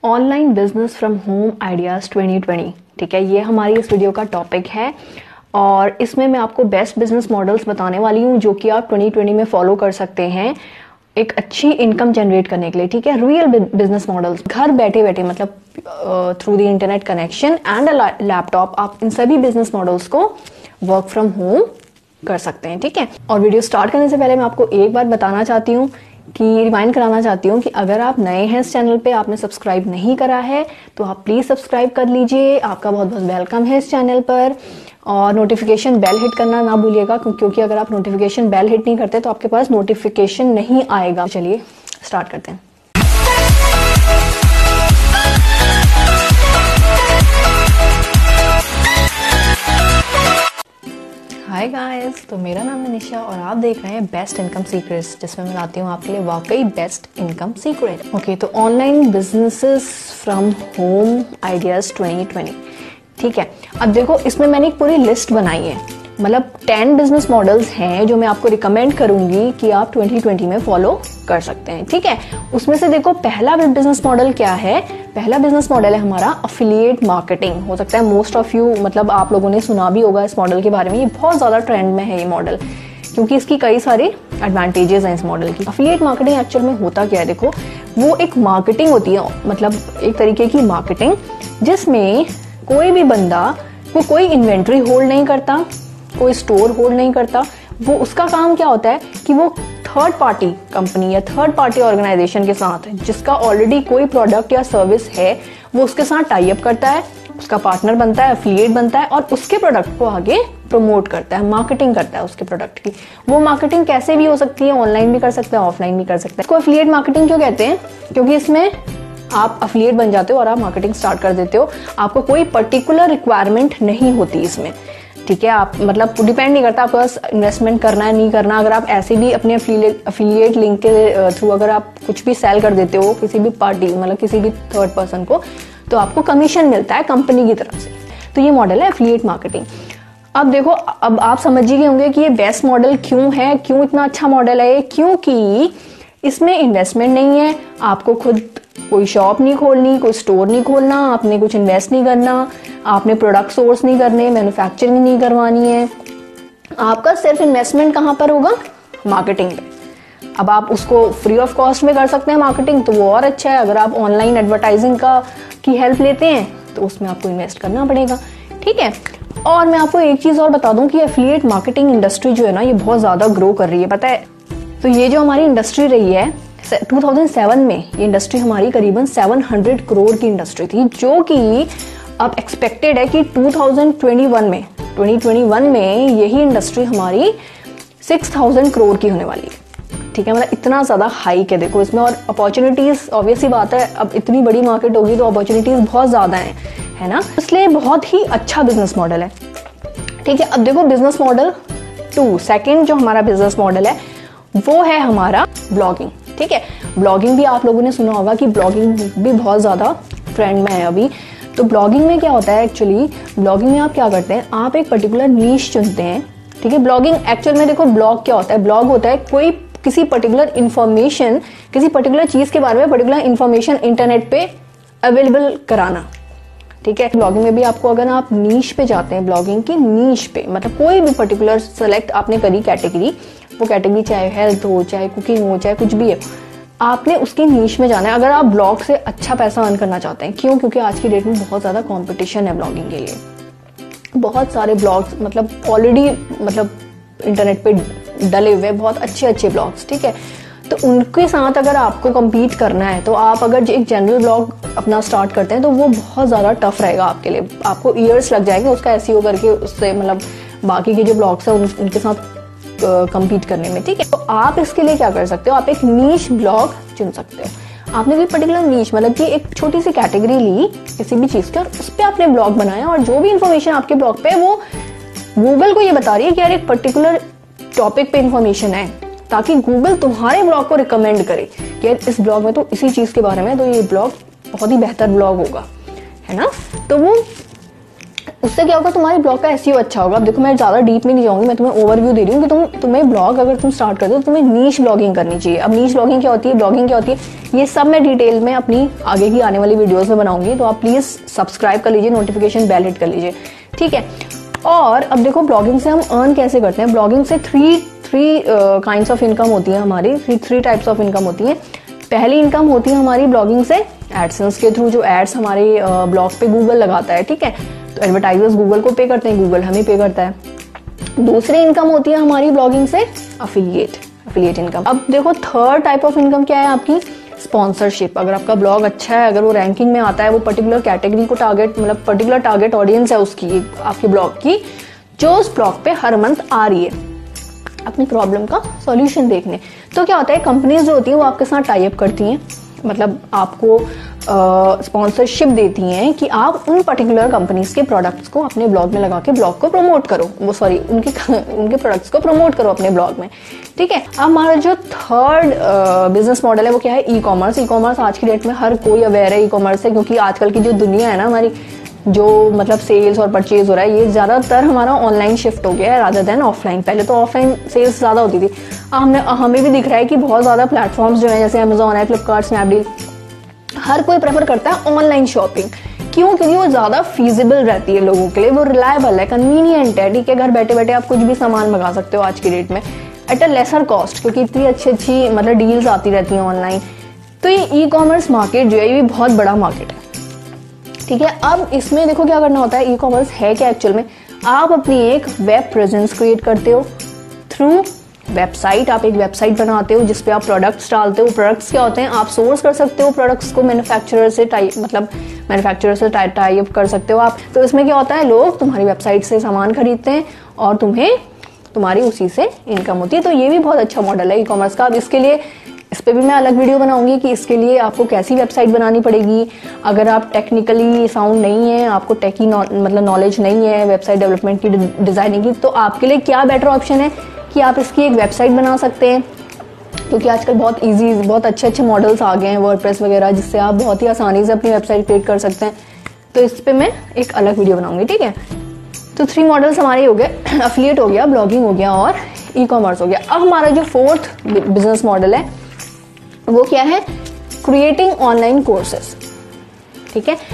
Online business from home ideas 2020। ठीक है, ये हमारी इस वीडियो का टॉपिक है और इसमें मैं आपको बेस्ट बिजनेस मॉडल्स बताने वाली हूँ जो कि आप 2020 में फॉलो कर सकते हैं एक अच्छी इनकम जनरेट करने के लिए। ठीक है, रियल बिजनेस मॉडल्स घर बैठे बैठे, मतलब through the internet connection and a laptop आप इन सभी बिजनेस मॉडल्स को वर्क फ्रॉम होम कर सकते हैं। ठीक है, और वीडियो स्टार्ट करने से पहले मैं आपको एक बात बताना चाहती हूँ कि रिमाइंड कराना चाहती हूँ कि अगर आप नए हैं इस चैनल पे, आपने सब्सक्राइब नहीं करा है तो आप प्लीज़ सब्सक्राइब कर लीजिए। आपका बहुत बहुत वेलकम है इस चैनल पर। और नोटिफिकेशन बेल हिट करना ना भूलिएगा, क्योंकि अगर आप नोटिफिकेशन बेल हिट नहीं करते तो आपके पास नोटिफिकेशन नहीं आएगा। चलिए स्टार्ट करते हैं। हाय गाइस, तो मेरा नाम है निशा और आप देख रहे हैं बेस्ट इनकम सीक्रेट्स, जिसमें मैं लाती हूँ आपके लिए वाकई बेस्ट इनकम सीक्रेट। ओके, तो online businesses from home ideas 2020। ठीक है, अब देखो इसमें मैंने एक पूरी लिस्ट बनाई है, मतलब 10 बिजनेस मॉडल्स हैं जो मैं आपको रिकमेंड करूंगी कि आप 2020 में फॉलो कर सकते हैं। ठीक है, उसमें से देखो पहला बिजनेस मॉडल क्या है। पहला बिजनेस मॉडल है हमारा अफिलिएट मार्केटिंग। हो सकता है मोस्ट ऑफ यू, मतलब आप लोगों ने सुना भी होगा इस मॉडल के बारे में। ये बहुत ज्यादा ट्रेंड में है ये मॉडल, क्योंकि इसकी कई सारी एडवांटेजेस हैं इस मॉडल की। अफिलिएट मार्केटिंग एक्चुअल में होता क्या है, देखो वो एक मार्केटिंग होती है, मतलब एक तरीके की मार्केटिंग जिसमें कोई भी बंदा वो कोई इन्वेंट्री होल्ड नहीं करता, कोई स्टोर होल्ड नहीं करता। वो उसका काम क्या होता है कि वो थर्ड पार्टी कंपनी या थर्ड पार्टी ऑर्गेनाइजेशन के साथ, जिसका ऑलरेडी कोई प्रोडक्ट या सर्विस है, वो उसके साथ टाई अप करता है, उसका पार्टनर बनता है, एफिलिएट बनता है और उसके प्रोडक्ट को आगे प्रमोट करता है, मार्केटिंग करता है उसके प्रोडक्ट की। वो मार्केटिंग कैसे भी हो सकती है, ऑनलाइन भी कर सकता है, ऑफलाइन भी कर सकता है। इसको एफिलिएट मार्केटिंग क्यों कहते हैं? क्योंकि इसमें आप एफिलिएट बन जाते हो और आप मार्केटिंग स्टार्ट कर देते हो। आपको कोई पर्टिकुलर रिक्वायरमेंट नहीं होती इसमें। ठीक है, आप मतलब डिपेंड नहीं करता आपको बस इन्वेस्टमेंट करना है नहीं करना। अगर आप ऐसे भी अपने एफिलिएट लिंक के थ्रू अगर आप कुछ भी सेल कर देते हो किसी भी पार्टी, मतलब किसी भी थर्ड पर्सन को, तो आपको कमीशन मिलता है कंपनी की तरफ से। तो ये मॉडल है एफिलिएट मार्केटिंग। अब देखो, अब आप समझ ही गए होंगे कि ये बेस्ट मॉडल क्यों है, क्यों इतना अच्छा मॉडल है। क्योंकि इसमें इन्वेस्टमेंट नहीं है, आपको खुद कोई शॉप नहीं खोलनी, कोई स्टोर नहीं खोलना, आपने कुछ इन्वेस्ट नहीं करना, आपने प्रोडक्ट सोर्स नहीं करने, मैन्युफैक्चरिंग नहीं करवानी है। आपका सिर्फ इन्वेस्टमेंट कहाँ पर होगा? मार्केटिंग पे। अब आप उसको फ्री ऑफ कॉस्ट में कर सकते हैं मार्केटिंग, तो वो और अच्छा है। अगर आप ऑनलाइन एडवर्टाइजिंग की हेल्प लेते हैं तो उसमें आपको इन्वेस्ट करना पड़ेगा। ठीक है, और मैं आपको एक चीज और बता दूं कि एफिलिएट मार्केटिंग इंडस्ट्री जो है ना, ये बहुत ज्यादा ग्रो कर रही है, पता है। तो ये जो हमारी इंडस्ट्री रही है 2007 में, ये इंडस्ट्री हमारी करीबन 700 करोड़ की इंडस्ट्री थी, जो कि अब एक्सपेक्टेड है कि 2021 में यही इंडस्ट्री हमारी 6000 करोड़ की होने वाली है। ठीक है, मतलब इतना ज्यादा हाइक है देखो इसमें। और अपॉर्चुनिटीज, ऑब्वियस ही बात है, अब इतनी बड़ी मार्केट होगी तो अपॉर्चुनिटीज बहुत ज्यादा है ना, इसलिए बहुत ही अच्छा बिजनेस मॉडल है। ठीक है, अब देखो बिजनेस मॉडल 2, सेकेंड जो हमारा बिजनेस मॉडल है वो है हमारा ब्लॉगिंग। ठीक है, ब्लॉगिंग भी आप लोगों ने सुना होगा कि ब्लॉगिंग भी बहुत ज्यादा ट्रेंड में है अभी। तो ब्लॉगिंग में क्या होता है एक्चुअली, ब्लॉगिंग में आप क्या करते हैं, आप एक पर्टिकुलर नीश चुनते हैं। ठीक है, ब्लॉगिंग एक्चुअल में देखो ब्लॉग क्या होता है, ब्लॉग होता है कोई किसी पर्टिकुलर इंफॉर्मेशन, किसी पर्टिकुलर चीज के बारे में पर्टिकुलर इंफॉर्मेशन इंटरनेट पे अवेलेबल कराना। ठीक है, ब्लॉगिंग में भी आपको, अगर आप नीश पे जाते हैं, ब्लॉगिंग की नीश पे, मतलब कोई भी पर्टिकुलर सेलेक्ट आपने करी कैटेगरी, वो कैटेगरी चाहे हेल्थ हो, चाहे कुकिंग हो, चाहे कुछ भी है, आपने उसकी नीश में जाना है। अगर आप ब्लॉग से अच्छा पैसा अर्न करना चाहते हैं, क्यों? क्योंकि आज की डेट में बहुत ज्यादा कंपटीशन है ब्लॉगिंग के लिए। बहुत सारे ब्लॉग्स मतलब ऑलरेडी मतलब इंटरनेट पे डले हुए बहुत अच्छे ब्लॉग्स। ठीक है, तो उनके साथ अगर आपको compete करना है तो आप अगर एक जनरल ब्लॉग अपना स्टार्ट करते हैं तो वो बहुत ज़्यादा टफ रहेगा आपके लिए। आपको ईयर्स लग जाएंगे उसका SEO करके, उससे मतलब बाकी के जो ब्लॉग्स हैं उनके साथ compete करने में। ठीक है, तो आप इसके लिए क्या कर सकते हो, आप एक नीश ब्लॉग चुन सकते हो। आपने कोई पर्टिकुलर नीश, मतलब कि एक छोटी सी कैटेगरी ली किसी भी चीज़ की और उस पर आपने ब्लॉग बनाया, और जो भी इंफॉर्मेशन आपके ब्लॉग पे वो गूगल को ये बता रही है कि यार एक पर्टिकुलर टॉपिक पे इंफॉर्मेशन है, ताकि गूगल तुम्हारे ब्लॉग को रिकमेंड करे कि यार इस ब्लॉग में तो इसी चीज के बारे में, तो ये ब्लॉग बहुत ही बेहतर ब्लॉग होगा, है ना। तो वो उससे क्या होगा, तुम्हारे ब्लॉग का एसईओ अच्छा होगा। अब देखो मैं ज़्यादा डीप में नहीं जाऊंगी, मैं तुम्हें ओवरव्यू दे रही हूँ कि तुम्हें ब्लॉग अगर तुम स्टार्ट करते हो तो तुम्हें नीश ब्लॉगिंग करनी चाहिए। अब नीश ब्लॉगिंग क्या होती है, ब्लॉगिंग क्या होती है, ये सब मैं डिटेल में अपनी आगे की आने वाली वीडियोज़ में बनाऊंगी, तो आप प्लीज़ सब्सक्राइब कर लीजिए, नोटिफिकेशन बेल हिट कर लीजिए, ठीक है। और अब देखो ब्लॉगिंग से हम अर्न कैसे करते हैं। ब्लॉगिंग से थ्री काइंड्स ऑफ इनकम होती है हमारी, थ्री टाइप्स ऑफ इनकम होती है। पहली इनकम होती है हमारी ब्लॉगिंग से एडसेंस के थ्रू, जो एड्स हमारे ब्लॉग पे गूगल लगाता है, ठीक है। तो एडवर्टाइजर्स गूगल को पे करते हैं, गूगल हमें पे करता है। दूसरी इनकम होती है हमारी ब्लॉगिंग से अफिलिएट इनकम। अब देखो थर्ड टाइप ऑफ इनकम क्या है आपकी, स्पॉन्सरशिप। अगर आपका ब्लॉग अच्छा है, अगर वो रैंकिंग में आता है, वो पर्टिकुलर कैटेगरी को टारगेट, मतलब पर्टिकुलर टारगेट ऑडियंस है उसकी, आपके ब्लॉग की, जो उस ब्लॉग पे हर मंथ आ रही है अपनी प्रॉब्लम का सॉल्यूशन देखने, तो क्या होता है, कंपनीज जो होती हैं वो आपके साथ टाई अप करती हैं, मतलब आपको स्पॉन्सरशिप देती हैं कि आप उन पर्टिकुलर कंपनीज के प्रोडक्ट्स को अपने ब्लॉग में लगा के ब्लॉग को प्रमोट करो, उनके प्रोडक्ट्स को प्रमोट करो अपने ब्लॉग में, ठीक है। अब हमारा जो थर्ड बिजनेस मॉडल है वो क्या है, ई कॉमर्स। ई कॉमर्स आज की डेट में हर कोई अवेयर है ई कॉमर्स से, क्योंकि आजकल की जो दुनिया है ना हमारी, जो मतलब सेल्स और परचेज हो रहा है, ये ज़्यादातर हमारा ऑनलाइन शिफ्ट हो गया है रादर देन ऑफलाइन। पहले तो ऑफलाइन सेल्स ज़्यादा होती थी। हमें भी दिख रहा है कि बहुत ज़्यादा प्लेटफॉर्म्स जो है, जैसे अमेजोन है, फ्लिपकार्ट, स्नैपडील, हर कोई प्रेफर करता है ऑनलाइन शॉपिंग। क्यों? क्योंकि वो ज़्यादा फीजिबल रहती है लोगों के लिए, वो रिलायबल है, कन्वीनियंट है, ठीक है। घर बैठे बैठे आप कुछ भी सामान मंगा सकते हो आज की डेट में एट अ लेसर कॉस्ट, क्योंकि इतनी अच्छी मतलब डील्स आती रहती हैं ऑनलाइन। तो ये ई कॉमर्स मार्केट जो है, ये भी बहुत बड़ा मार्केट है, ठीक है। अब इसमें देखो क्या करना होता है, ई कॉमर्स है क्या एक्चुअल में, आप अपनी एक वेब प्रेजेंस क्रिएट करते हो थ्रू वेबसाइट। आप एक वेबसाइट बनाते हो जिसपे आप प्रोडक्ट्स डालते हो। प्रोडक्ट्स क्या होते हैं, आप सोर्स कर सकते हो प्रोडक्ट्स को मैन्युफैक्चरर से टाई अप कर सकते हो आप। तो इसमें क्या होता है, लोग तुम्हारी वेबसाइट से सामान खरीदते हैं और तुम्हारी उसी से इनकम होती है। तो ये भी बहुत अच्छा मॉडल है ई कॉमर्स का। अब इस पे भी मैं अलग वीडियो बनाऊंगी कि इसके लिए आपको कैसी वेबसाइट बनानी पड़ेगी। अगर आप टेक्निकली साउंड नहीं है, आपको टेकी मतलब नॉलेज नहीं है वेबसाइट डेवलपमेंट की, डिजाइनिंग की, तो आपके लिए क्या बेटर ऑप्शन है कि आप इसकी एक वेबसाइट बना सकते हैं, क्योंकि आजकल बहुत ईजी, बहुत अच्छे मॉडल्स आ गए हैं वर्डप्रेस वगैरह, जिससे आप बहुत ही आसानी से अपनी वेबसाइट क्रिएट कर सकते हैं। तो इस पर मैं एक अलग वीडियो बनाऊंगी, ठीक है। तो 3 मॉडल्स हमारे हो गए, एफिलिएट हो गया, ब्लॉगिंग हो गया और ई कॉमर्स हो गया। अब हमारा जो 4th बिजनेस मॉडल है वो क्या है, क्रिएटिंग ऑनलाइन कोर्सेज, ठीक है।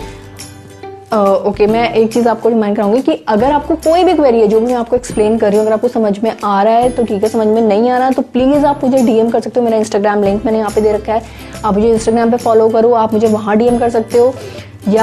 ओके, मैं एक चीज़ आपको रिमाइंड कराऊंगी कि अगर आपको कोई भी क्वेरी है जो मैं आपको एक्सप्लेन कर रही हूँ, अगर आपको समझ में आ रहा है तो ठीक है, समझ में नहीं आ रहा तो प्लीज़ आप मुझे डीएम कर सकते हो। मेरा इंस्टाग्राम लिंक मैंने यहाँ पे दे रखा है, आप मुझे इंस्टाग्राम पे फॉलो करो, आप मुझे वहाँ डीएम कर सकते हो, या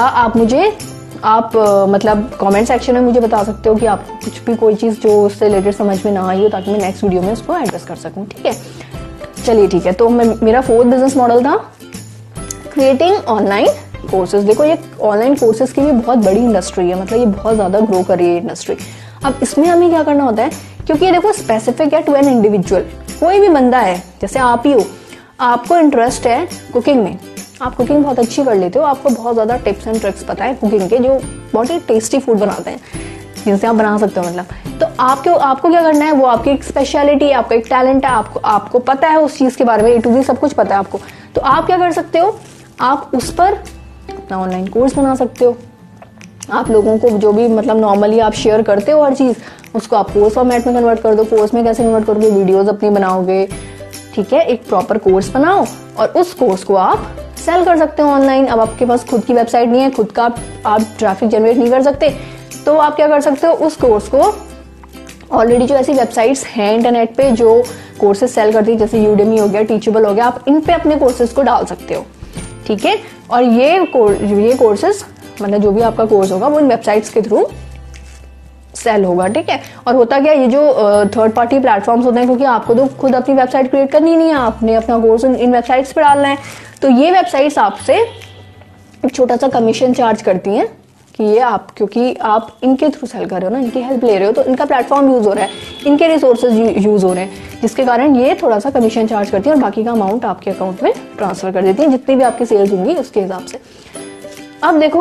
आप मतलब कमेंट सेक्शन में मुझे बता सकते हो कि आपको कुछ भी कोई चीज़ जो उससे रिलेटेड समझ में ना आई हो, ताकि मैं नेक्स्ट वीडियो में उसको एड्रेस कर सकूँ, ठीक है। चलिए ठीक है, तो मेरा 4th बिजनेस मॉडल था क्रिएटिंग ऑनलाइन कोर्सेज। देखो ये ऑनलाइन कोर्सेज की भी बहुत बड़ी इंडस्ट्री है, मतलब ये बहुत ज़्यादा ग्रो कर रही है इंडस्ट्री। अब इसमें हमें क्या करना होता है, क्योंकि ये देखो स्पेसिफिक है टू एन इंडिविजुअल। कोई भी बंदा है, जैसे आप ही हो, आपको इंटरेस्ट है कुकिंग में, आप कुकिंग बहुत अच्छी कर लेते हो, आपको बहुत ज़्यादा टिप्स एंड ट्रिक्स पता है कुकिंग के, जो बहुत ही टेस्टी फूड बनाते हैं, जिनसे आप बना सकते हो। मतलब तो आपको क्या करना है, वो आपकी एक स्पेशलिटी है, आपका एक टैलेंट है, आपको पता है उस चीज़ के बारे में, ए टू ज़ेड सब कुछ पता है आपको। तो आप क्या कर सकते हो, आप उस पर अपना ऑनलाइन कोर्स बना सकते हो। आप लोगों को जो भी मतलब नॉर्मली आप शेयर करते हो हर चीज़, उसको आप कोर्स फॉर्मेट में कन्वर्ट कर दो। कोर्स में कैसे कन्वर्ट करोगे, वीडियोज़ अपनी बनाओगे, ठीक है। एक प्रॉपर कोर्स बनाओ और उस कोर्स को आप सेल कर सकते हो ऑनलाइन। अब आपके पास खुद की वेबसाइट नहीं है, खुद का आप ट्रैफिक जनरेट नहीं कर सकते, तो आप क्या कर सकते हो, उस कोर्स को ऑलरेडी जो ऐसी वेबसाइट्स हैं इंटरनेट पे जो कोर्सेज सेल करती है, जैसे यूडेमी हो गया, टीचेबल हो गया, आप इन पे अपने कोर्सेज को डाल सकते हो, ठीक है। और ये कोर्सेज मतलब जो भी आपका कोर्स होगा वो इन वेबसाइट्स के थ्रू सेल होगा, ठीक है। और होता क्या, ये जो थर्ड पार्टी प्लेटफॉर्म्स होते हैं, क्योंकि आपको तो खुद अपनी वेबसाइट क्रिएट करनी नहीं है, आपने अपना कोर्स इन वेबसाइट्स पे डालना है, तो ये वेबसाइट्स आपसे एक छोटा सा कमीशन चार्ज करती हैं कि ये क्योंकि आप इनके थ्रू सेल कर रहे हो ना, इनकी हेल्प ले रहे हो, तो इनका प्लेटफॉर्म यूज हो रहा है, इनके रिसोर्सेज यूज हो रहे हैं, जिसके कारण ये थोड़ा सा कमीशन चार्ज करती है और बाकी का अमाउंट आपके अकाउंट में ट्रांसफर कर देती है, जितनी भी आपकी सेल्स होंगी उसके हिसाब से। अब देखो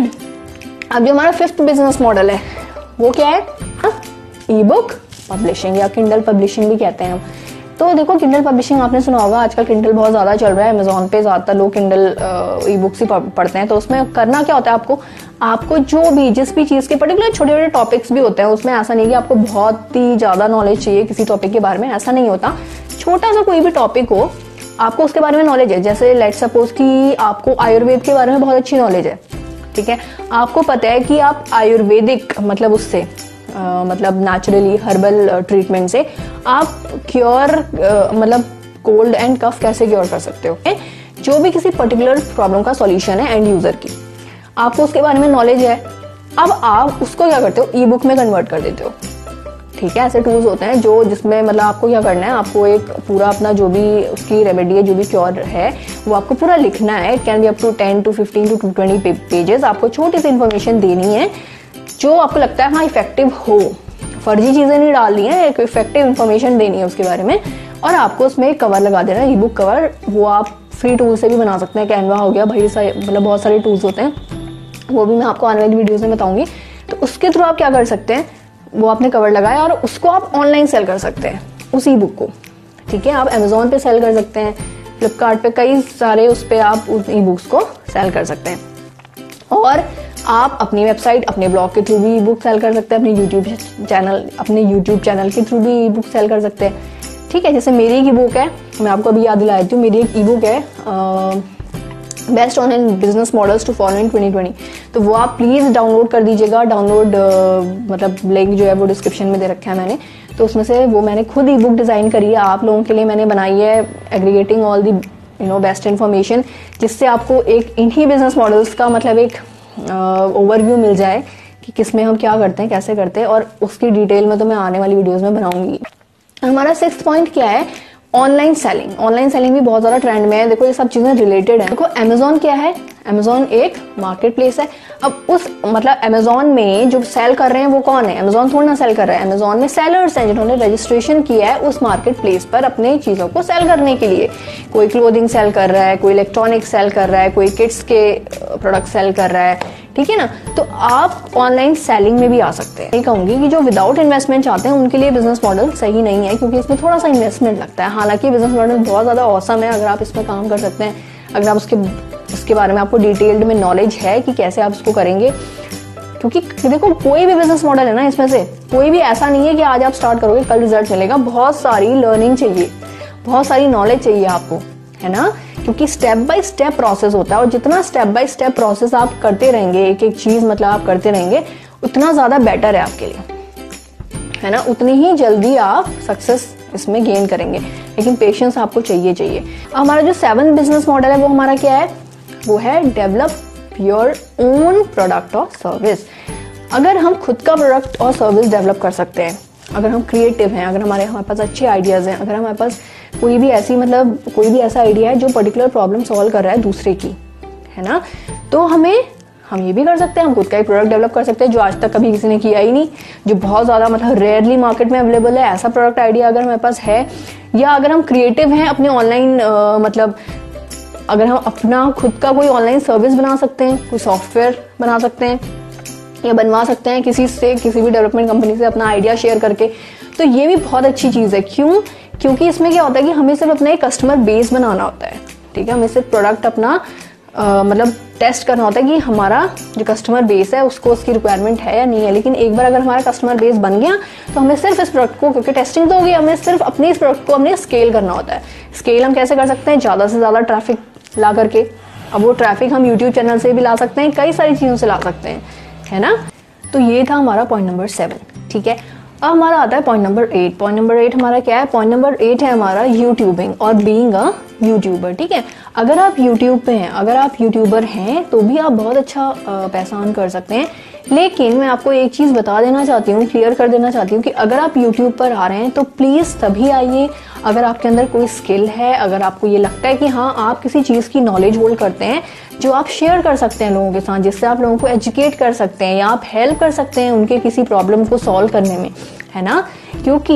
अब जो हमारा 5th बिजनेस मॉडल है वो क्या है, ई बुक पब्लिशिंग या किंडल पब्लिशिंग भी कहते हैं हम, तो देखो किंडल पब्लिशिंग आपने सुना होगा, आजकल किंडल बहुत ज़्यादा चल रहा है, अमेजोन पे ज़्यादातर लोग किंडल ई बुक्स ही पढ़ते हैं। तो उसमें करना क्या होता है, आपको जो भी जिस भी चीज़ के पर्टिकुलर छोटे छोटे टॉपिक्स भी होते हैं, उसमें ऐसा नहीं कि आपको बहुत ही ज़्यादा नॉलेज चाहिए किसी टॉपिक के बारे में, ऐसा नहीं होता। छोटा सा कोई भी टॉपिक हो, आपको उसके बारे में नॉलेज है। जैसे लेट सपोज कि आपको आयुर्वेद के बारे में बहुत अच्छी नॉलेज है, ठीक है, आपको पता है कि आप आयुर्वेदिक मतलब उससे मतलब नेचुरली हर्बल ट्रीटमेंट से आप क्योर मतलब कोल्ड एंड कफ कैसे क्योर कर सकते हो, जो भी किसी पर्टिकुलर प्रॉब्लम का सॉल्यूशन है एंड यूजर की, आपको उसके बारे में नॉलेज है। अब आप उसको क्या करते हो, ई बुक में कन्वर्ट कर देते हो, ठीक है। ऐसे टूल्स होते हैं जो जिसमें मतलब आपको क्या करना है, आपको एक पूरा अपना जो भी उसकी रेमेडी है, जो भी क्योर है, वो आपको पूरा लिखना है। It can be up to 10 to 15 to 20 pages. आपको छोटी सी इन्फॉर्मेशन देनी है जो आपको लगता है हाँ इफेक्टिव हो, फर्जी चीजें नहीं डालनी है, एक इफेक्टिव इन्फॉर्मेशन देनी है उसके बारे में। और आपको उसमें एक कवर लगा देना है, ई बुक कवर। वो आप फ्री टूल से भी बना सकते हैं, कैनवा हो गया भाई, मतलब बहुत सारे टूल्स होते हैं, वो भी मैं आपको आने वाली वीडियोस में बताऊंगी। तो उसके थ्रू आप क्या कर सकते हैं, वो आपने कवर लगाया और उसको आप ऑनलाइन सेल कर सकते हैं उस ई बुक को, ठीक है। आप अमेजोन पे सेल कर सकते हैं, फ्लिपकार्ट पे कई सारे उस पर आप उस ई बुक्स को सेल कर सकते हैं। और आप अपनी वेबसाइट, अपने ब्लॉग के थ्रू भी ई बुक सेल कर सकते हैं, अपने यूट्यूब चैनल के थ्रू भी ई बुक सेल कर सकते हैं, ठीक है। जैसे मेरी एक ई बुक है, मैं आपको अभी याद दिला देती हूँ, मेरी एक ई बुक है best online business models to follow in 2020। तो वो आप प्लीज़ डाउनलोड कर दीजिएगा। डाउनलोड मतलब लिंक जो है वो डिस्क्रिप्शन में दे रखा है मैंने। तो उसमें से वो मैंने खुद ई बुक डिज़ाइन करी है, आप लोगों के लिए मैंने बनाई है, aggregating all the best information, जिससे आपको एक इन्हीं बिजनेस मॉडल्स का मतलब एक ओवरव्यू मिल जाए कि किसमें हम क्या करते हैं, कैसे करते हैं। और उसकी डिटेल में तो मैं आने वाली वीडियोज़ में बनाऊंगी। हमारा 6th पॉइंट क्या है, ऑनलाइन सेलिंग। ऑनलाइन सेलिंग भी बहुत ज्यादा ट्रेंड में है। देखो ये सब चीजें रिलेटेड है। देखो अमेजोन क्या है, अमेजोन एक मार्केट प्लेस है। अब उस मतलब अमेजोन में जो सेल कर रहे हैं वो कौन है, अमेजोन थोड़ा ना सेल कर रहा है, अमेजोन में सेलर्स हैं जिन्होंने रजिस्ट्रेशन किया है उस मार्केट प्लेस पर अपने चीजों को सेल करने के लिए। कोई क्लोथिंग सेल कर रहा है, कोई इलेक्ट्रॉनिक सेल कर रहा है, कोई किड्स के प्रोडक्ट सेल कर रहा है, ठीक है ना। तो आप ऑनलाइन सेलिंग में भी आ सकते हैं। मैं कहूंगी कि जो विदाउट इन्वेस्टमेंट चाहते हैं उनके लिए बिजनेस मॉडल सही नहीं है, क्योंकि इसमें थोड़ा सा इन्वेस्टमेंट लगता है। हालांकि बिजनेस मॉडल बहुत ज्यादा औसम है, अगर आप इसमें काम कर सकते हैं, अगर आप उसके बारे में आपको डिटेल्ड में नॉलेज है कि कैसे आप इसको करेंगे। क्योंकि देखो कोई भी बिजनेस मॉडल है ना, इसमें से कोई भी ऐसा नहीं है कि आज आप स्टार्ट करोगे कल रिजल्ट मिलेगा। बहुत सारी लर्निंग चाहिए, बहुत सारी नॉलेज चाहिए आपको, है ना। क्योंकि स्टेप बाय स्टेप प्रोसेस होता है, और जितना स्टेप बाय स्टेप प्रोसेस आप करते रहेंगे, एक एक चीज मतलब आप करते रहेंगे, उतना ज्यादा बेटर है आपके लिए, है ना। उतनी ही जल्दी आप सक्सेस इसमें गेन करेंगे। लेकिन पेशेंस आपको चाहिए। हमारा जो 7th बिजनेस मॉडल है वो हमारा क्या है, वो है डेवलप योर ओन प्रोडक्ट और सर्विस। अगर हम खुद का प्रोडक्ट और सर्विस डेवलप कर सकते हैं, अगर हम क्रिएटिव हैं, अगर हमारे पास अच्छे आइडियाज हैं, अगर हमारे पास कोई भी ऐसा आइडिया है जो पर्टिकुलर प्रॉब्लम सॉल्व कर रहा है दूसरे की, है ना, तो हम ये भी कर सकते हैं। हम खुद का एक प्रोडक्ट डेवलप कर सकते हैं जो आज तक कभी किसी ने किया ही नहीं, जो बहुत ज़्यादा मतलब रेयरली मार्केट में अवेलेबल है। ऐसा प्रोडक्ट आइडिया अगर हमारे पास है, या अगर हम क्रिएटिव हैं अपने ऑनलाइन मतलब अगर हम अपना खुद का कोई ऑनलाइन सर्विस बना सकते हैं, कोई सॉफ्टवेयर बना सकते हैं या बनवा सकते हैं किसी भी डेवलपमेंट कंपनी से अपना आइडिया शेयर करके, तो ये भी बहुत अच्छी चीज़ है। क्यों? क्योंकि इसमें क्या होता है कि हमें सिर्फ अपना एक कस्टमर बेस बनाना होता है, ठीक है। हमें सिर्फ प्रोडक्ट अपना मतलब टेस्ट करना होता है कि हमारा जो कस्टमर बेस है उसको उसकी रिक्वायरमेंट है या नहीं है। लेकिन एक बार अगर हमारा कस्टमर बेस बन गया तो हमें सिर्फ इस प्रोडक्ट को, क्योंकि टेस्टिंग तो होगी, हमें सिर्फ अपने इस प्रोडक्ट को हमने स्केल करना होता है। स्केल हम कैसे कर सकते हैं, ज़्यादा से ज़्यादा ट्रैफिक ला करके। अब वो ट्रैफिक हम यूट्यूब चैनल से भी ला सकते हैं, कई सारी चीज़ों से ला सकते हैं, है ना। तो ये था हमारा पॉइंट नंबर 7, ठीक है। अब हमारा आता है पॉइंट नंबर 8। पॉइंट नंबर 8 हमारा क्या है, पॉइंट नंबर 8 है हमारा यूट्यूबिंग और बीइंग अ यूट्यूबर, ठीक है। अगर आप यूट्यूब पे हैं, अगर आप यूट्यूबर हैं तो भी आप बहुत अच्छा पैसा अर्न कर सकते हैं। लेकिन मैं आपको एक चीज़ बता देना चाहती हूँ, क्लियर कर देना चाहती हूँ कि अगर आप यूट्यूब पर आ रहे हैं तो प्लीज़ तभी आइए अगर आपके अंदर कोई स्किल है, अगर आपको ये लगता है कि हाँ आप किसी चीज़ की नॉलेज होल्ड करते हैं जो आप शेयर कर सकते हैं लोगों के साथ, जिससे आप लोगों को एजुकेट कर सकते हैं या आप हेल्प कर सकते हैं उनके किसी प्रॉब्लम को सॉल्व करने में, है ना। क्योंकि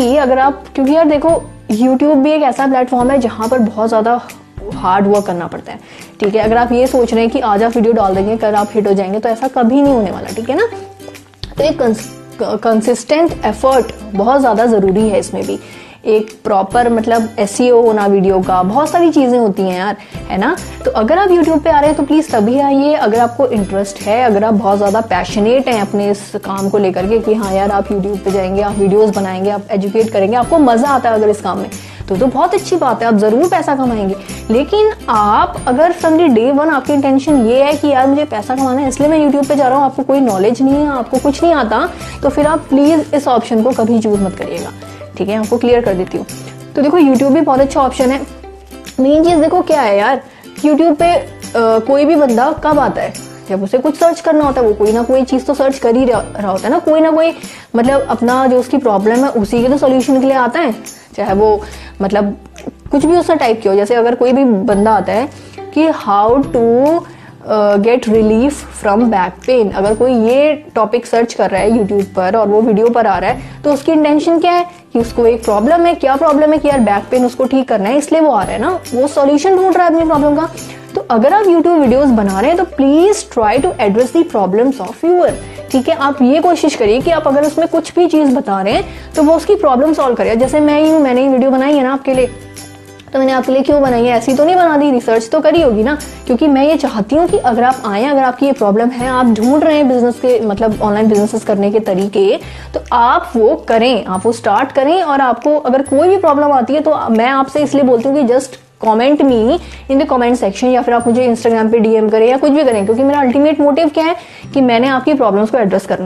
यार देखो यूट्यूब भी एक ऐसा प्लेटफॉर्म है जहाँ पर बहुत ज़्यादा हार्ड वर्क करना पड़ता है, ठीक है। अगर आप ये सोच रहे हैं कि आज आप वीडियो डाल देंगे कल आप हिट हो जाएंगे, तो ऐसा कभी नहीं होने वाला, ठीक है ना। तो एक कंसिस्टेंट एफर्ट बहुत ज़्यादा ज़रूरी है इसमें भी। एक प्रॉपर मतलब SEO होना वीडियो का, बहुत सारी चीजें होती हैं यार, है ना। तो अगर आप यूट्यूब पे आ रहे हैं तो प्लीज तभी आइए अगर आपको इंटरेस्ट है, अगर आप बहुत ज्यादा पैशनेट हैं अपने इस काम को लेकर के कि हाँ यार आप यूट्यूब पे जाएंगे, आप वीडियोस बनाएंगे, आप एजुकेट करेंगे, आपको मजा आता है अगर इस काम में, तो बहुत अच्छी बात है, आप जरूर पैसा कमाएंगे। लेकिन आप अगर फ्रॉम द डे वन आपकी इंटेंशन ये है कि यार मुझे पैसा कमाना है इसलिए मैं यूट्यूब पे जा रहा हूँ, आपको कोई नॉलेज नहीं है, आपको कुछ नहीं आता, तो फिर आप प्लीज इस ऑप्शन को कभी चूज मत करिएगा, ठीक है। आपको क्लियर कर देती हूँ। तो देखो यूट्यूब भी बहुत अच्छा ऑप्शन है। मेन चीज देखो क्या है यार, यूट्यूब पे कोई भी बंदा कब आता है, जब उसे कुछ सर्च करना होता है, वो कोई ना कोई चीज तो सर्च कर ही रहा होता है ना कोई मतलब अपना जो उसकी प्रॉब्लम है उसी के तो सोल्यूशन के लिए आता है, चाहे वो मतलब कुछ भी उसने टाइप किया हो। जैसे अगर कोई भी बंदा आता है कि how to get relief from back pain, अगर कोई ये टॉपिक सर्च कर रहा है यूट्यूब पर और वो वीडियो पर आ रहा है, तो उसकी इंटेंशन क्या है कि उसको एक प्रॉब्लम है, क्या प्रॉब्लम है कि यार बैक पेन उसको ठीक करना है, इसलिए वो आ रहा है ना, वो सॉल्यूशन ढूंढ रहा है अपनी प्रॉब्लम का। तो अगर आप यूट्यूब वीडियोस बना रहे हैं तो please try to address the problems of viewer, ठीक है। आप ये कोशिश करिए कि आप अगर उसमें कुछ भी चीज बता रहे हैं तो वो उसकी प्रॉब्लम सॉल्व करिए। जैसे मैं ही हूँ, मैंने ये वीडियो बनाई है ना आपके लिए, तो मैंने आपके लिए क्यों बनाई है, ऐसी तो नहीं बना दी, रिसर्च तो करी होगी ना, क्योंकि मैं ये चाहती हूँ कि अगर आप आए, अगर आपकी ये प्रॉब्लम है, आप ढूंढ रहे हैं बिजनेस के मतलब ऑनलाइन बिजनेसेस करने के तरीके, तो आप वो करें, आप वो स्टार्ट करें। और आपको अगर कोई भी प्रॉब्लम आती है तो मैं आपसे इसलिए बोलती हूँ कि just comment me in the comment section, या फिर आप मुझे इंस्टाग्राम पे DM करें या कुछ भी करें, क्योंकि मेरा अल्टीमेट मोटिव क्या है कि मैंने आपकी प्रॉब्लम्स को एड्रेस करना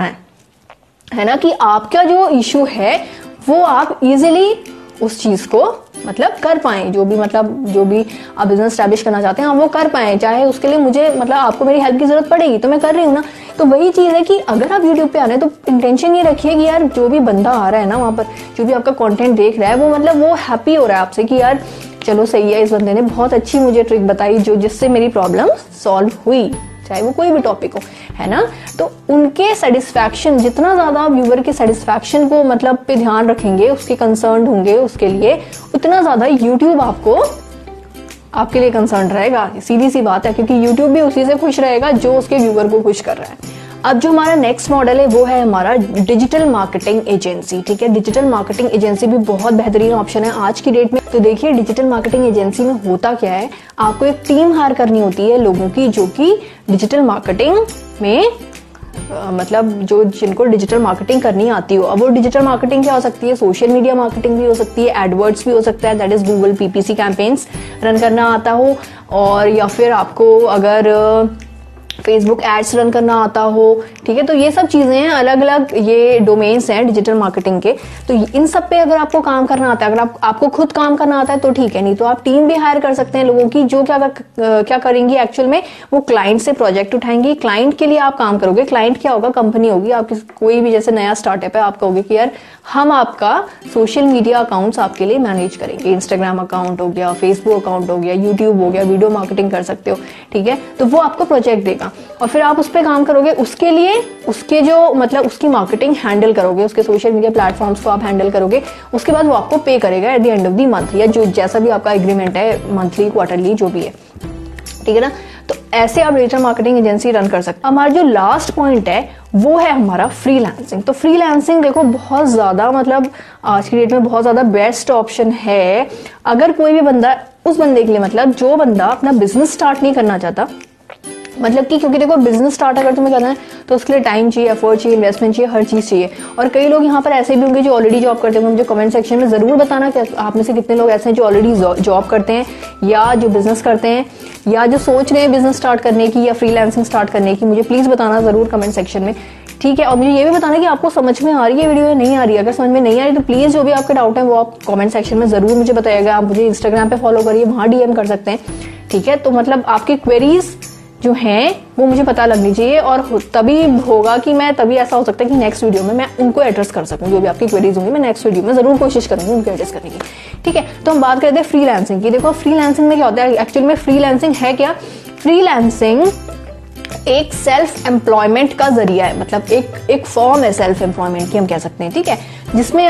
है ना, कि आपका जो इशू है वो आप इजीली उस चीज को मतलब कर पाए, जो भी आप बिजनेस स्टैब्लिश करना चाहते हैं आप वो कर पाए, चाहे उसके लिए मुझे मतलब आपको मेरी हेल्प की जरूरत पड़ेगी तो मैं कर रही हूँ ना। तो वही चीज है कि अगर आप यूट्यूब पे आ रहे हैं तो इंटेंशन ये रखिए कि यार जो भी बंदा आ रहा है ना वहां पर, जो भी आपका कंटेंट देख रहा है, वो मतलब वो हैप्पी हो रहा है आपसे कि यार चलो सही है, इस बंदे ने बहुत अच्छी मुझे ट्रिक बताई जो जिससे मेरी प्रॉब्लम सॉल्व हुई, चाहे वो कोई भी टॉपिक हो, है ना। तो उनके सेटिस्फैक्शन, जितना ज्यादा व्यूअर के सेटिस्फैक्शन को मतलब पे ध्यान रखेंगे, उसके कंसर्न होंगे उसके लिए, उतना ज्यादा यूट्यूब आपके लिए कंसर्न रहेगा। सीधी सी बात है, क्योंकि यूट्यूब भी उसी से खुश रहेगा जो उसके व्यूअर को खुश कर रहा है। अब जो हमारा नेक्स्ट मॉडल है वो है हमारा डिजिटल मार्केटिंग एजेंसी, ठीक है। डिजिटल मार्केटिंग एजेंसी भी बहुत बेहतरीन ऑप्शन है आज की डेट में। तो देखिए डिजिटल मार्केटिंग एजेंसी में होता क्या है, आपको एक टीम हायर करनी होती है लोगों की, जो कि डिजिटल मार्केटिंग में मतलब जो जिनको डिजिटल मार्केटिंग करनी आती हो। अब वो डिजिटल मार्केटिंग क्या हो सकती है, सोशल मीडिया मार्केटिंग भी हो सकती है, एडवर्ड्स भी हो सकता है, that is Google PPC campaigns run करना आता हो, और या फिर आपको अगर फेसबुक एड्स रन करना आता हो, ठीक है। तो ये सब चीजें हैं, अलग अलग ये डोमेन्स हैं डिजिटल मार्केटिंग के। तो इन सब पे अगर आपको काम करना आता है, अगर आपको खुद काम करना आता है तो ठीक है, नहीं तो आप टीम भी हायर कर सकते हैं लोगों की, जो क्या करेंगी एक्चुअल में, वो क्लाइंट से प्रोजेक्ट उठाएंगी, क्लाइंट के लिए आप काम करोगे। क्लाइंट क्या होगा, कंपनी होगी आपकी, कोई भी जैसे नया स्टार्टअप है, आप कहोगे कि यार हम आपका सोशल मीडिया अकाउंट्स आपके लिए मैनेज करेंगे, इंस्टाग्राम अकाउंट हो गया, फेसबुक अकाउंट हो गया, यूट्यूब हो गया, वीडियो मार्केटिंग कर सकते हो, ठीक है। तो वो आपको प्रोजेक्ट देगा और फिर आप उस पर काम करोगे, उसके लिए उसके जो मतलब उसकी मार्केटिंग हैंडल करोगे, उसके सोशल मीडिया प्लेटफॉर्म्स को आप हैंडल करोगे, उसके बाद वो आपको पे करेगा at the end of the month, या जो जैसा भी आपका एग्रीमेंट है, मंथली क्वार्टरली जो भी है, ठीक है ना। तो ऐसे आप डिजिटल मार्केटिंग एजेंसी रन कर सकते हैं। हमारा जो लास्ट पॉइंट है वो है हमारा फ्रीलांसिंग। तो फ्रीलांसिंग देखो बहुत ज्यादा मतलब आज की डेट में बहुत ज्यादा बेस्ट ऑप्शन है। अगर कोई भी बंदा, उस बंदे के लिए मतलब जो बंदा अपना बिजनेस स्टार्ट नहीं करना चाहता, मतलब कि क्योंकि देखो बिजनेस स्टार्ट अगर तुम्हें करना है तो उसके लिए टाइम चाहिए, एफर्ट चाहिए, इन्वेस्टमेंट चाहिए, हर चीज चाहिए। और कई लोग यहाँ पर ऐसे भी होंगे जो ऑलरेडी जॉब करते होंगे। मुझे कमेंट सेक्शन में जरूर बताना कि आप में से कितने लोग ऐसे हैं जो ऑलरेडी जॉब करते हैं, या जो बिजनेस करते हैं, या जो सोच रहे हैं बिजनेस स्टार्ट करने की या फ्रीलांसिंग स्टार्ट करने की। मुझे प्लीज बताना जरूर कमेंट सेक्शन में, ठीक है। और मुझे ये भी बताना कि आपको समझ में आ रही है वीडियो या नहीं आ रही है। अगर समझ में नहीं आ रही तो प्लीज जो भी आपके डाउट है वो आप कमेंट सेक्शन में जरूर मुझे बताइएगा। आप मुझे इंस्टाग्राम पे फॉलो करिए, वहां DM कर सकते हैं, ठीक है। तो मतलब आपकी क्वेरीज जो हैं वो मुझे पता लगनी चाहिए, और तभी होगा कि मैं, तभी ऐसा हो सकता है कि नेक्स्ट वीडियो में मैं उनको एड्रेस कर सकूं। जो भी आपकी क्वेरीज होंगी मैं नेक्स्ट वीडियो में जरूर कोशिश करूंगी उनको एड्रेस करने की, ठीक है। तो हम बात करते हैं फ्रीलांसिंग की। देखो फ्रीलांसिंग में क्या होता है, एक्चुअल में फ्रीलांसिंग है क्या, फ्रीलांसिंग एक सेल्फ एम्प्लॉयमेंट का जरिया है, मतलब एक फॉर्म है सेल्फ एम्प्लॉयमेंट की हम कह सकते हैं, ठीक है। जिसमें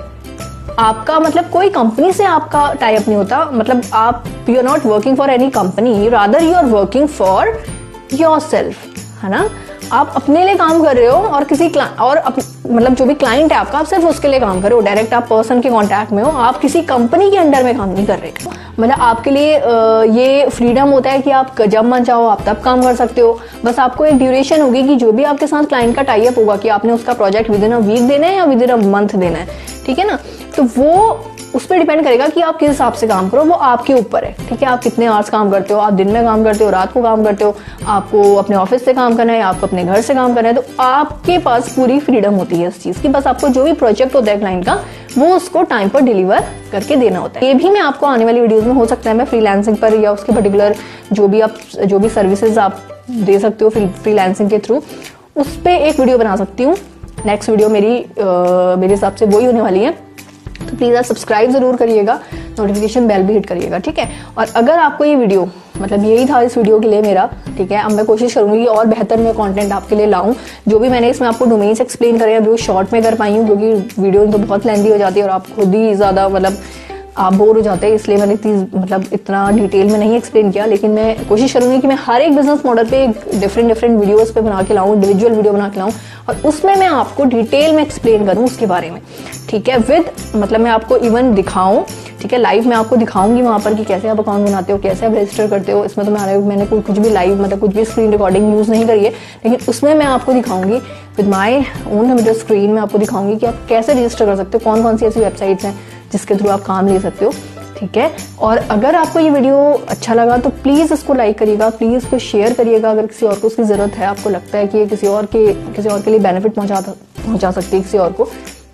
आपका मतलब कोई कंपनी से आपका टाई अप नहीं होता, मतलब आप you are not working for any company, rather you are working for yourself, है ना। आप अपने लिए काम कर रहे हो और किसी और मतलब जो भी क्लाइंट है आपका, आप सिर्फ उसके लिए काम करो, डायरेक्ट आप पर्सन के कांटेक्ट में हो, आप किसी कंपनी के अंडर में काम नहीं कर रहे। मतलब आपके लिए ये फ्रीडम होता है कि आप जब मन चाहो आप तब काम कर सकते हो। बस आपको एक ड्यूरेशन होगी कि जो भी आपके साथ क्लाइंट का टाई अप होगा कि आपने उसका project within a week देना है या विद इन अ मंथ देना है, ठीक है ना। तो वो उस पर डिपेंड करेगा कि आप किस हिसाब से काम करो, वो आपके ऊपर है, ठीक है। आप कितने आवर्स काम करते हो, आप दिन में काम करते हो, रात को काम करते हो, आपको अपने ऑफिस से काम करना है, आपको अपने घर से काम करना है, तो आपके पास पूरी फ्रीडम होती है इस चीज की। बस आपको जो भी प्रोजेक्ट होता है क्लाइंट का, वो उसको टाइम पर डिलीवर करके देना होता है। ये भी मैं आपको आने वाली वीडियोज में, हो सकता है मैं फ्रीलांसिंग पर या उसके पर्टिकुलर जो भी सर्विसेज आप दे सकते हो फ्रीलांसिंग के थ्रू, उस पर एक वीडियो बना सकती हूँ। नेक्स्ट वीडियो मेरे हिसाब से वही होने वाली है। तो प्लीज आप सब्सक्राइब जरूर करिएगा, नोटिफिकेशन बेल भी हिट करिएगा, ठीक है। और अगर आपको ये वीडियो, मतलब यही था इस वीडियो के लिए मेरा, ठीक है। अब मैं कोशिश करूंगी और बेहतर मैं कंटेंट आपके लिए लाऊं। जो भी मैंने इसमें आपको डोमेन्स एक्सप्लेन करे अभी वो शॉर्ट में कर पाई हूँ, क्योंकि वीडियो तो बहुत लेंथी हो जाती है और आप खुद ही ज्यादा मतलब आप बोर हो जाते हैं, इसलिए मैंने इतना डिटेल में नहीं एक्सप्लेन किया। लेकिन मैं कोशिश करूंगी कि मैं हर एक बिजनेस मॉडल पे डिफरेंट वीडियोस पे बना के लाऊं, इंडिविजुअल वीडियो बना के लाऊं, और उसमें मैं आपको डिटेल में एक्सप्लेन करूं उसके बारे में, ठीक है। मैं आपको इवन दिखाऊं, ठीक है, लाइव मैं आपको दिखाऊंगी वहां पर कि कैसे आप अकाउंट बनाते हो, कैसे आप रजिस्टर करते हो। इसमें तो मैंने कुछ भी लाइव कुछ भी स्क्रीन रिकॉर्डिंग यूज नहीं करी है, लेकिन उसमें मैं आपको दिखाऊंगी with my own computer screen में, आपको दिखाऊंगी कि आप कैसे रजिस्टर कर सकते हो, कौन कौन सी ऐसी वेबसाइट्स हैं जिसके थ्रू आप काम ले सकते हो, ठीक है। और अगर आपको ये वीडियो अच्छा लगा तो प्लीज इसको लाइक करिएगा, प्लीज इसको शेयर करिएगा। अगर किसी और को उसकी जरूरत है, आपको लगता है कि ये किसी और के लिए बेनिफिट पहुंचा सकती है किसी और को।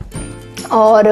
और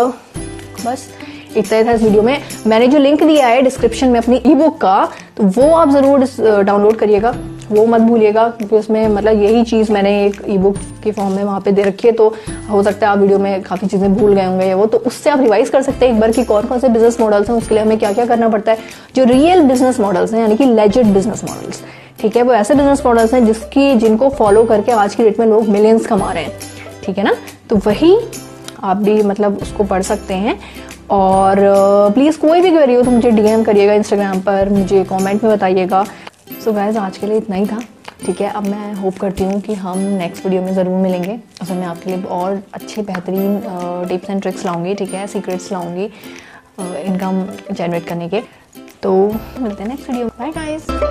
बस इतना था इस वीडियो में। मैंने जो लिंक दिया है डिस्क्रिप्शन में अपनी ई बुक का, तो वो आप जरूर डाउनलोड करिएगा, वो मत भूलिएगा, क्योंकि उसमें यही चीज मैंने एक ई बुक के फॉर्म में वहां पे दे रखी है। तो हो सकता है आप वीडियो में काफी चीजें भूल गए होंगे, वो तो उससे आप रिवाइज कर सकते हैं एक बार कि कौन कौन से बिजनेस मॉडल्स हैं, उसके लिए हमें क्या क्या करना पड़ता है। जो रियल बिजनेस मॉडल्स हैं, यानी कि लेजिट बिजनेस मॉडल्स, ठीक है, वो ऐसे बिजनेस मॉडल्स हैं जिनको फॉलो करके आज की डेट में लोग मिलियंस कमा रहे हैं, ठीक है ना। तो वही आप भी उसको पढ़ सकते हैं। और प्लीज कोई भी क्वेरी हो तो मुझे डीएम करिएगा इंस्टाग्राम पर, मुझे कमेंट में बताइएगा। सो गाइस, आज के लिए इतना ही था, ठीक है। अब मैं होप करती हूँ कि हम नेक्स्ट वीडियो में ज़रूर मिलेंगे। उसमें मैं आपके लिए और अच्छे बेहतरीन टिप्स एंड ट्रिक्स लाऊंगी, ठीक है, सीक्रेट्स लाऊंगी इनकम जनरेट करने के। तो मिलते हैं नेक्स्ट वीडियो में। Bye guys.